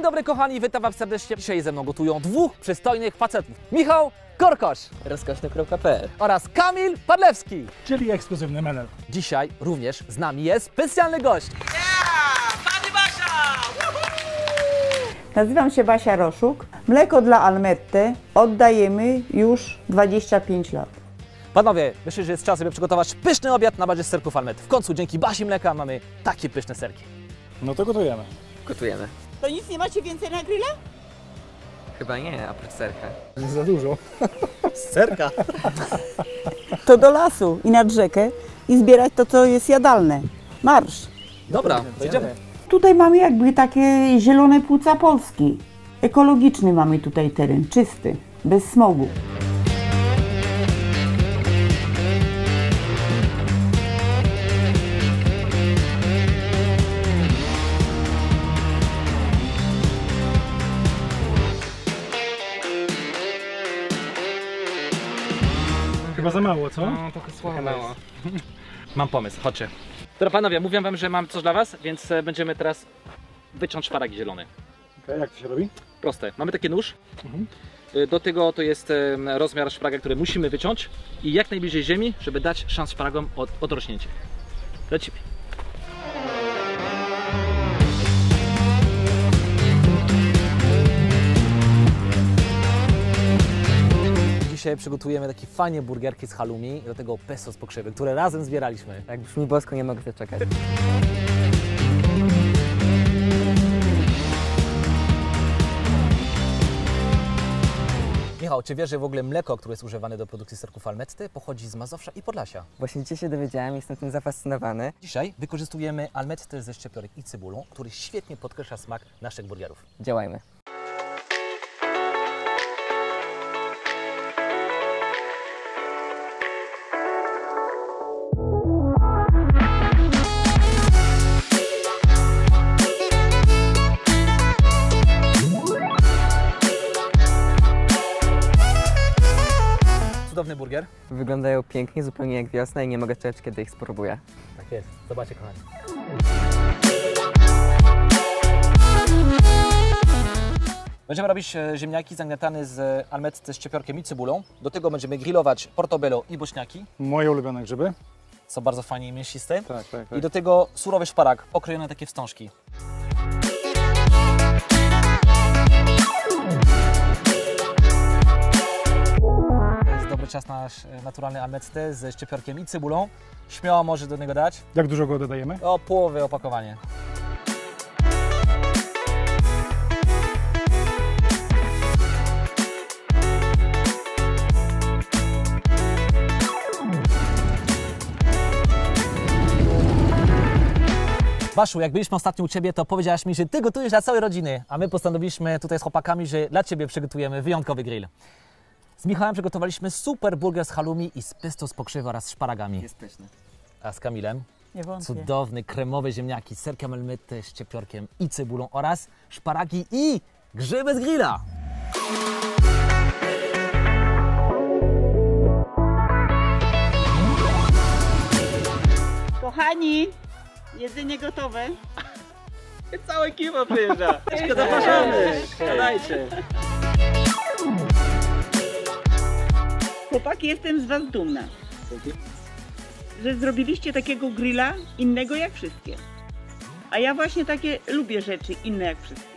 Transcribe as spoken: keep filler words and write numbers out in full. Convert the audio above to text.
dobry kochani, witam was serdecznie. Dzisiaj ze mną gotują dwóch przystojnych facetów. Michał Korkosz, rozkoszny kropka pe el oraz Kamil Padlewski, czyli ekskluzywny menel. Dzisiaj również z nami jest specjalny gość. Yeah! Pani Basia! Nazywam się Basia Roszuk. Mleko dla Almette oddajemy już dwadzieścia pięć lat. Panowie, myślę, że jest czas, żeby przygotować pyszny obiad na bazie z serków Almette. W końcu dzięki Basi Mleka mamy takie pyszne serki. No to gotujemy. Gotujemy. To nic nie macie więcej na grilla? Chyba nie, oprócz serka. Nie za dużo. Serka. To do lasu i nad rzekę i zbierać to, co jest jadalne. Marsz! Dobra, to idziemy. Tutaj mamy jakby takie zielone płuca Polski. Ekologiczny mamy tutaj teren, czysty, bez smogu. Chyba za mało, co? No, trochę słabo mało. Mam pomysł, chodźcie. Dobra panowie, mówiłem wam, że mam coś dla was, więc będziemy teraz wyciąć szparagi zielone. Okay, jak to się robi? Proste. Mamy taki nóż. Mhm. Do tego to jest rozmiar szparaga, który musimy wyciąć i jak najbliżej ziemi, żeby dać szans szparagom od, odrośnięcia. Lecimy. Dzisiaj przygotujemy takie fajne burgerki z halloumi i do tego pesto z pokrzywy, które razem zbieraliśmy. Jak brzmi bosko, nie mogę zaczekać. Michał, czy wiesz, że w ogóle mleko, które jest używane do produkcji serków Almette, pochodzi z Mazowsza i Podlasia? Właśnie dzisiaj się dowiedziałem, jestem tym zafascynowany. Dzisiaj wykorzystujemy Almette ze szczypiorek i cebulą, który świetnie podkreśla smak naszych burgerów. Działajmy. Cudowny burger. Wyglądają pięknie, zupełnie jak wiosna i nie mogę czekać, kiedy ich spróbuję. Tak jest. Zobaczcie, kochani. Będziemy robić ziemniaki zagniatane z Almette z szczypiorkiem i cebulą. Do tego będziemy grillować portobello i bośniaki. Moje ulubione grzyby. Są bardzo fajnie i mięsiste. Tak, tak, tak. I do tego surowy szparag, okrojony takie wstążki. Dobry czas na nasz naturalny Almette ze szczypiorkiem i cebulą. Śmiało może do niego dać. Jak dużo go dodajemy? O połowę opakowanie. Basiu, jak byliśmy ostatnio u Ciebie, to powiedziałaś mi, że Ty gotujesz dla całej rodziny, a my postanowiliśmy tutaj z chłopakami, że dla Ciebie przygotujemy wyjątkowy grill. Z Michałem przygotowaliśmy super burger z halloumi i z pesto z pokrzywy oraz szparagami. Jest pyszny. A z Kamilem Nie wątpię. cudowny, kremowe ziemniaki z serkiem Almette, szczypiorkiem i cebulą oraz szparagi i grzyby z grilla. Kochani, jedzenie gotowe. Cała ekipa przyjeżdża. Jeszcze zapraszamy. Siadajcie. Chłopaki, jestem z Was dumna, że zrobiliście takiego grilla innego jak wszystkie. A ja właśnie takie lubię rzeczy inne jak wszystkie.